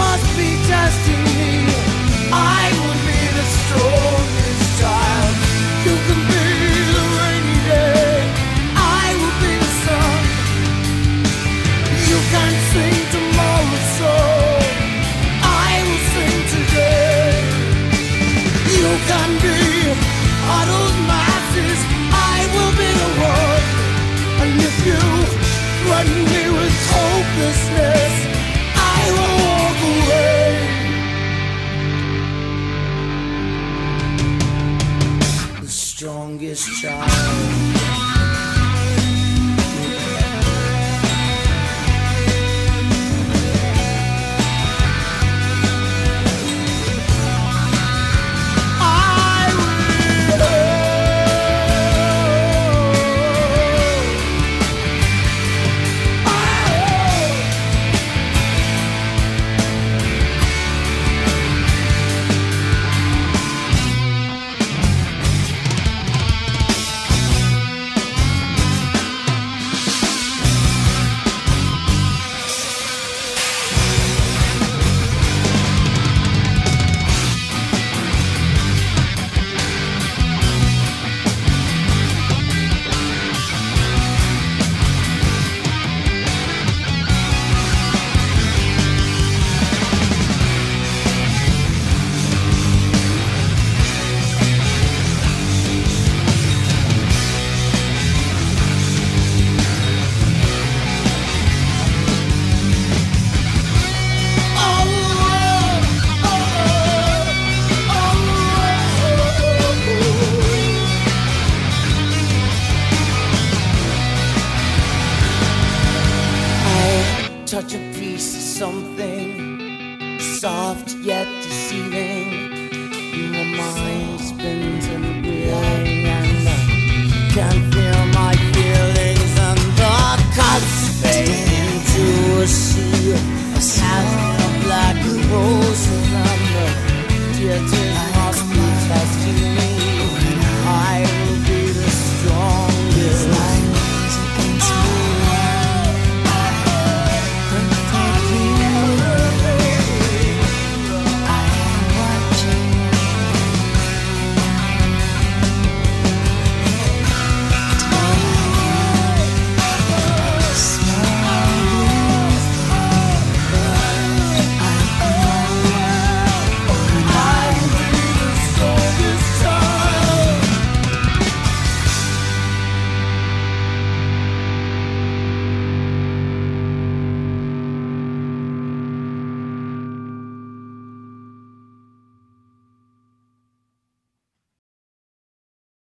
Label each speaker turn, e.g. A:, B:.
A: must be destiny. I will be the strongest child. You can be the rainy day. I will be the sun. You can sing tomorrow's song. I will sing today. You can be all those masses. I will be the one. And if you threaten me with hopelessness, I will walk away. The strongest child. Touch a piece of something soft yet deceiving. My mind spins and reeling, and I can't feel my feelings, and the cuts fade into a sea of black roll.